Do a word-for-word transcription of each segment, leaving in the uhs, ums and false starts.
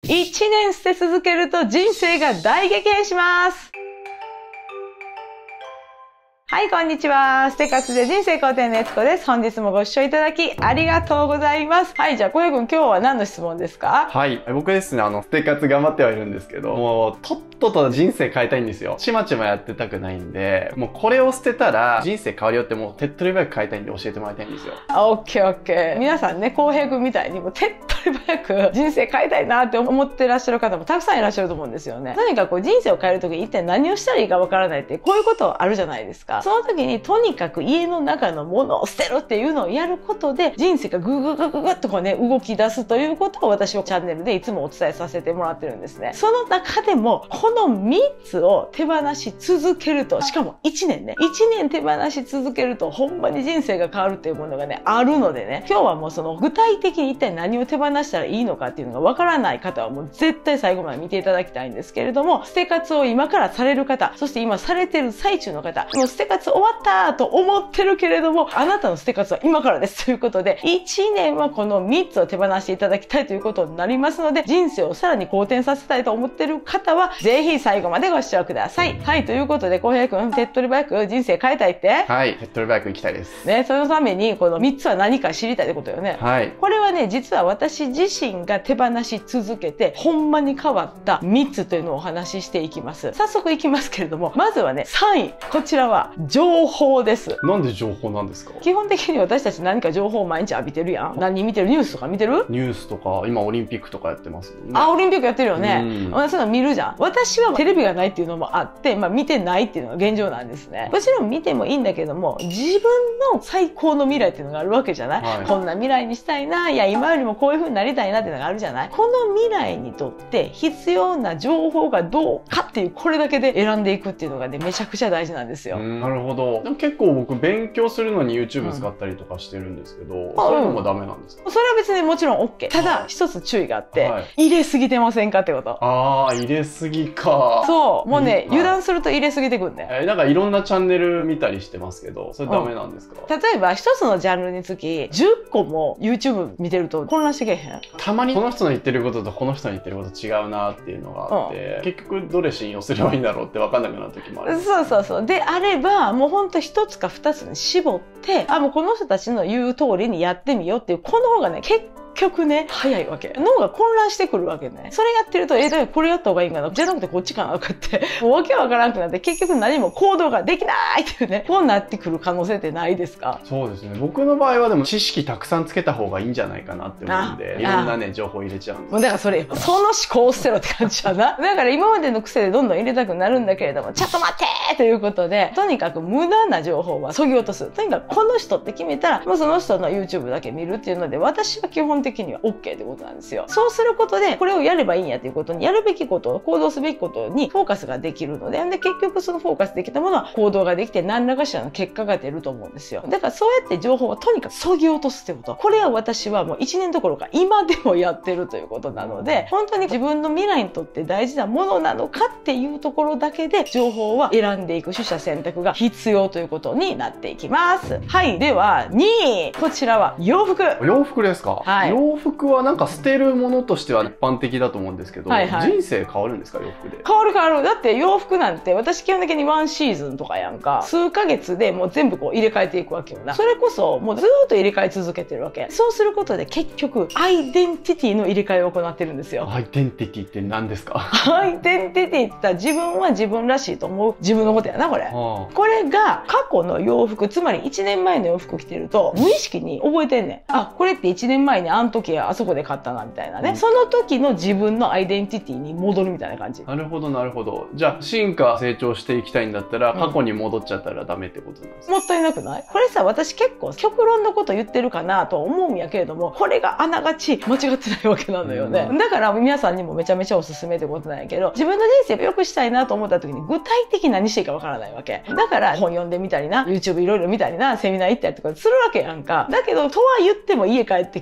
いちねん捨て続けると人生が大激変します。はい、こんにちは。捨て活で人生肯定の悦子です。本日もご視聴いただきありがとうございます。はい、じゃあ、小平君、今日は何の質問ですか？ はい、僕ですね、あの、捨て活頑張ってはいるんですけど、もう、とっとと人生変えたいんですよ。ちまちまやってたくないんで、もうこれを捨てたら人生変わるよってもう手っ取り早く変えたいんで教えてもらいたいんですよ。 オッケーオッケー。皆さんね、小平君みたいにもう手っ取り早く人生変えたいなって思ってらっしゃる方もたくさんいらっしゃると思うんですよね。何かこう人生を変えるときに一体何をしたらいいかわからないって、こういうことあるじゃないですか。その時にとにかく家の中のものを捨てるっていうのをやることで人生がグググググッとこうね、動き出すということを私はチャンネルでいつもお伝えさせてもらってるんですね。その中でもこのみっつを手放し続けると、しかもいちねんね、いちねん手放し続けるとほんまに人生が変わるっていうものがね、あるのでね、今日はもうその具体的に一体何を手放したらいいのかっていうのがわからない方はもう絶対最後まで見ていただきたいんですけれども、捨て活を今からされる方、そして今されてる最中の方、もう捨て活終わったと思ってるけれども、あなたの捨て活は今からですということで、いちねんはこのみっつを手放していただきたいということになりますので、人生をさらに好転させたいと思ってる方はぜひ最後までご視聴ください。はい、ということで、小平君、手っ取り早く人生変えたいって？ はい、手っ取り早く行きたいです。 ね、そのために、このみっつは何か知りたいってことよね。 はい。 これはね、実は私自身が手放し続けて、ほんまに変わったみっつというのをお話ししていきます。早速いきますけれども、まずはね、さんい。こちらは、情報です。 なんで情報なんですか？ 基本的に私たち何か情報を毎日浴びてるやん。何見てる？ニュースとか見てる？ ニュースとか、今オリンピックとかやってますもんね。 あ、オリンピックやってるよね。 うん。 そういうの見るじゃん。私はテレビがないっていうのもあって、まあ見てないっていうのが現状なんですね。もちろん見てもいいんだけども、自分の最高の未来っていうのがあるわけじゃない？はい、こんな未来にしたいな、いや今よりもこういう風になりたいなっていうのがあるじゃない？この未来にとって必要な情報がどうかっていう、これだけで選んでいくっていうのがね、めちゃくちゃ大事なんですよ。 なるほど。でも結構僕勉強するのに YouTube 使ったりとかしてるんですけど、うん、そういうのもダメなんですか？ それは別にもちろん OK。ただ、一つ注意があって、はい、入れすぎてませんかってこと。 ああ、入れすぎか。 そう。もうね、油断すると入れすぎてくんね。 えー、なんかいろんなチャンネル見たりしてますけど、それダメなんですか？ うん、例えば、一つのジャンルにつき、じゅっこも YouTube 見てると混乱してけへん？ たまにこの人の言ってることとこの人の言ってること違うなっていうのがあって、うん、結局どれ信用すればいいんだろうって分かんなくなる時もある。 そうそうそう。であれば、もうほんと一つか二つに絞って、あ、もうこの人たちの言う通りにやってみようっていう、この方がね、結結局ね、早いわけ。脳が混乱してくるわけね。それやってると、え、だからこれやった方がいいんかな、じゃなくてこっちかなとかって、もうわけわからなくなって、結局何も行動ができないっていうね、こうなってくる可能性ってないですか？ そうですね。僕の場合はでも知識たくさんつけた方がいいんじゃないかなって思うんで、いろんなね、情報入れちゃうんです。 だからそれ、その思考を捨てろって感じだな。だから今までの癖でどんどん入れたくなるんだけれども、ちょっと待ってということで、とにかく無駄な情報は削ぎ落とす。とにかくこの人って決めたら、もうその人の YouTube だけ見るっていうので、私は基本的には OK でことなんですよ。そうすることで、これをやればいいんやということに、やるべきこと、行動すべきことにフォーカスができるので、で、結局そのフォーカスできたものは行動ができて何らかしらの結果が出ると思うんですよ。だからそうやって情報をとにかく削ぎ落とすってこと。これは私はもういちねんどころか今でもやってるということなので、本当に自分の未来にとって大事なものなのかっていうところだけで、情報は選んでいく取捨選択が必要ということになっていきます。はい。では、にい。こちらは洋服。 洋服ですか？はい。洋服はなんか捨てるものとしては一般的だと思うんですけど、はいはい、人生変わるんですか？洋服で。 変わる変わる。だって洋服なんて私基本的にワンシーズンとかやんか、数ヶ月でもう全部こう入れ替えていくわけよな。それこそもうずーっと入れ替え続けてるわけ。そうすることで結局アイデンティティの入れ替えを行ってるんですよ。 アイデンティティって何ですか？ アイデンティティって言ったら自分は自分らしいと思う自分のことやな、これ。はあ、これが過去の洋服、つまりいちねんまえの洋服着てると無意識に覚えてんねん。あ、これっていちねんまえにあの時あそこで買ったなみたいなね。うん、その時の自分のアイデンティティに戻るみたいな感じ。 なるほどなるほど。じゃあ進化成長していきたいんだったら、うん、過去に戻っちゃったらダメってことなんですか？ もったいなくない？これさ、私結構極論のこと言ってるかなと思うんやけれども、これがあながち間違ってないわけなのよね。うん、だから皆さんにもめちゃめちゃおすすめってことなんやけど、自分の人生を良くしたいなと思った時に具体的に何していいかわからないわけ。だから本読んでみたりな、YouTube いろいろ見たりな、セミナー行ったりとかするわけやんか。だけどとは言っても家帰ってきて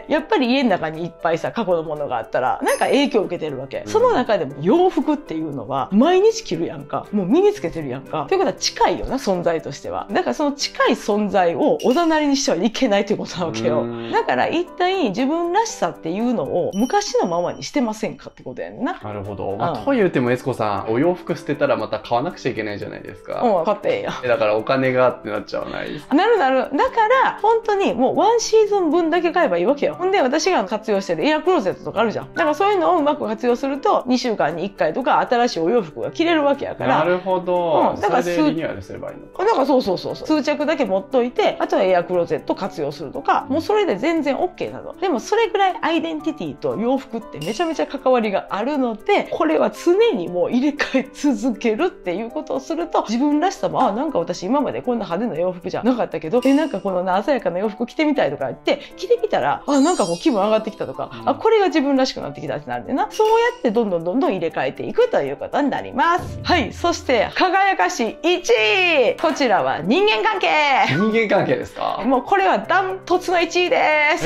やっぱり家の中にいっぱいさ過去のものがあったらなんか影響を受けてるわけ、うん、その中でも洋服っていうのは毎日着るやんか、もう身につけてるやんか、ということは近いよな存在としては。だからその近い存在をおざなりにしてはいけないということなわけよ。だから一体自分らしさっていうのを昔のままにしてませんかってことやんな。 なるほど、まあうん、と言うても悦子さんお洋服捨てたらまた買わなくちゃいけないじゃないですか。 うん、買ってええやだからお金がってなっちゃわないですか。 なるなる。だから本当にもうワンシーズン分だけ買えばいいわけよ。ほんで私が活用してるエアクローゼットとかあるじゃん。だからそういうのをうまく活用するとにしゅうかんにいっかいとか新しいお洋服が着れるわけやから。 なるほど、 うん、だからそれでリニューアルすればいいのか。 だからそうそうそうそう、数着だけ持っといてあとはエアクローゼット活用するとか、もうそれで全然 OK なの。でもそれぐらいアイデンティティと洋服ってめちゃめちゃ関わりがあるので、これは常にもう入れ替え続けるっていうことをすると自分らしさも、あ、なんか私今までこんな派手な洋服じゃなかったけど、えなんかこの鮮やかな洋服着てみたいとか言って着てみたら、あ、なんかこう気分上がってきたとか、うん、あ、これが自分らしくなってきたってなるんでな。そうやってどんどんどんどん入れ替えていくということになります。はい、そして輝かしいいちい、こちらは人間関係。 人間関係ですか。 もうこれはダントツのいちいです。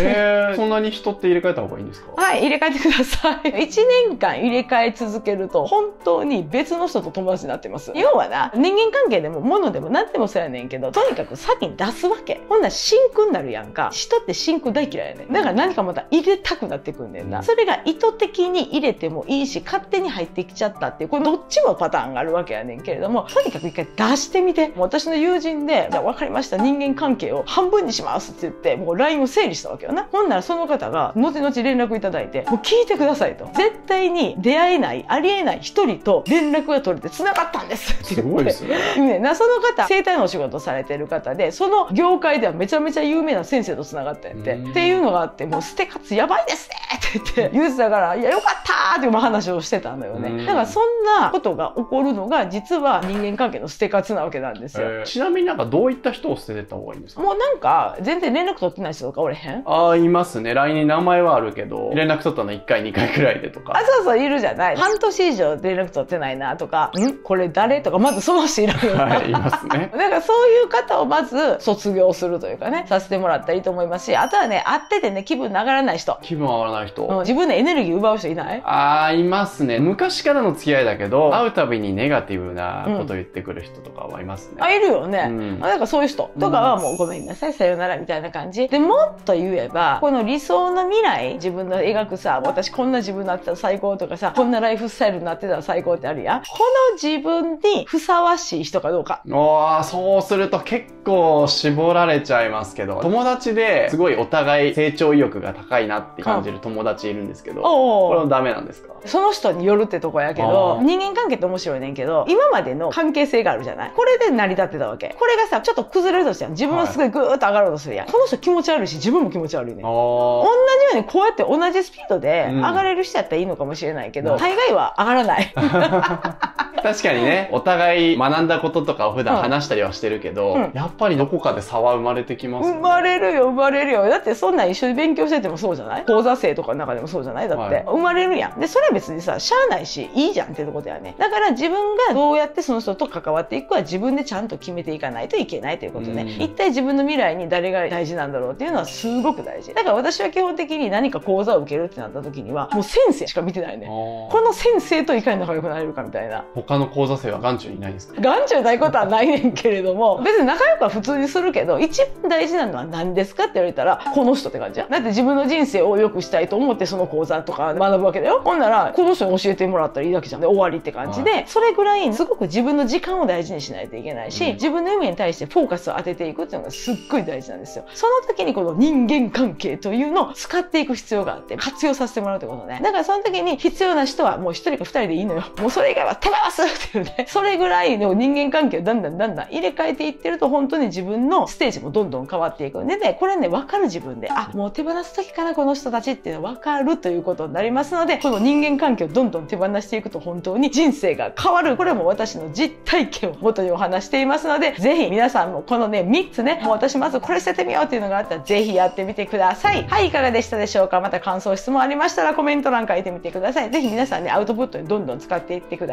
えー、そんなに人って入れ替えた方がいいんですか。 はい、入れ替えてください。いちねんかん入れ替え続けると本当に別の人と友達になってます。要はな、人間関係でも物でも何でもそうやねんけど、とにかく先に出すわけ。ほんなら真空になるやんか。人って真空大嫌いやねん。だから何かまた入れたくなってくんねんな。それが意図的に入れてもいいし、勝手に入ってきちゃったっていう、これどっちもパターンがあるわけやねんけれども、とにかく一回出してみて。もう私の友人で、じゃあ分かりました、人間関係を半分にしますって言って、もう ライン を整理したわけよな。ほんならその方が後々連絡いただいて、もう聞いてくださいと。絶対に出会えない、ありえない一人と連絡が取れて繋がったんですって言って。 すごいですね。 ね、なその方、整体のお仕事されてる方で、その業界ではめちゃめちゃ有名な先生と繋がったんやって。っていうのがあって、もう捨て活やばいですねって言って言ってたから、いやよかったーっていう話をしてたのよね。だからそんなことが起こるのが実は人間関係の捨て活なわけなんですよ。 えー、ちなみになんかどういった人を捨ててった方がいいんですか。 もうなんか全然連絡取ってない人とかおれへん？ ああ、いますね。ライン に名前はあるけど連絡取ったのいっかいにかいくらいでとか。 あ、そうそう、いるじゃない。半年以上連絡取ってないなとか、んこれ誰とか、まずその人いらんよな。 はい、いますね。 だからそういう方をまず卒業するというかね、させてもらったらいいと思いますし、あとはね、会っててね、気分上がらない人。 気分上がらない人、 うん、自分のエネルギー奪う人いない？ ああ、いますね。昔からの付き合いだけど会うたびにネガティブなこと言ってくる人とかはいますね。 うん、あ、いるよね。うん、だからそういう人とかはもうごめんなさい、さよならみたいな感じで、もっと言えばこの理想の未来、自分の描くさ、私こんな自分になってたら最高とかさ、こんなライフスタイルになってたら最高ってあるやん。この自分にふさわしい人かどうか。 おー、そうすると結構絞られちゃいますけど、友達ですごいお互い成長意欲が高いなって感じる友達いるんですけど、これもダメなんですか？ その人によるってとこやけど、人間関係って面白いねんけど、今までの関係性があるじゃない。これで成り立ってたわけ。これがさ、ちょっと崩れるとして自分はすごいグーッと上がろうとするやん。はい、この人気持ち悪いし、自分も気持ち悪いねん。同じようにこうやって同じスピードで上がれる人やったらいいのかもしれないけど、うん、大概は上がらない。 確かにね、お互い学んだこととかを普段話したりはしてるけど、うん、やっぱりどこかで差は生まれてきますね。 生まれるよ、生まれるよ。だってそんなん一緒に勉強しててもそうじゃない？講座生とかの中でもそうじゃない？だって、はい、生まれるやん。で、それは別にさ、しゃあないし、いいじゃんってとこだよね。だから自分がどうやってその人と関わっていくかは自分でちゃんと決めていかないといけないということね。一体自分の未来に誰が大事なんだろうっていうのはすごく大事。だから私は基本的に何か講座を受けるってなった時には、もう先生しか見てないね。この先生といかに仲良くなれるかみたいな。 他の講座生は眼中にいないんですか？ 眼中ないことはないねんけれども、別に仲良くは普通にするけど、一番大事なのは何ですかって言われたら、この人って感じや。だって自分の人生を良くしたいと思ってその講座とか学ぶわけだよ。ほんなら、この人に教えてもらったらいいだけじゃん。で、終わりって感じで、はい、それぐらいすごく自分の時間を大事にしないといけないし、うん、自分の夢に対してフォーカスを当てていくっていうのがすっごい大事なんですよ。その時にこの人間関係というのを使っていく必要があって、活用させてもらうってことね。だからその時に必要な人はもう一人か二人でいいのよ。もうそれ以外は手放すっていうね。それぐらいの人間関係をだんだんだんだん入れ替えていってると、本当に自分のステージもどんどん変わっていくんでね、これね、分かる自分で、あ、もう手放す時からこの人たちっていうのは分かるということになりますので、この人間関係をどんどん手放していくと本当に人生が変わる。これも私の実体験を元にお話していますので、ぜひ皆さんもこのね、みっつね、もう私まずこれ捨ててみようっていうのがあったら、ぜひやってみてください。はい、いかがでしたでしょうか？また感想、質問ありましたらコメント欄書いてみてください。ぜひ皆さんね、アウトプットにどんどん使っていってください。また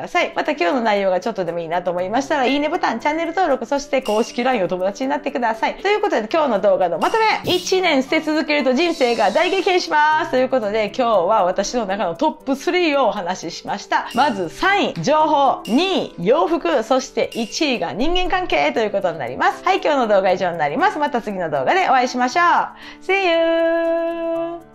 た今日の内容がちょっとでもいいなと思いましたら、いいねボタン、チャンネル登録、そして公式 ライン お友達になってください。ということで今日の動画のまとめ、いちねん捨て続けると人生が大激変しますということで、今日は私の中のトップスリーをお話ししました。まずさんい、情報、にい、洋服、そしていちいが人間関係ということになります。はい、今日の動画は以上になります。また次の動画でお会いしましょう。See you!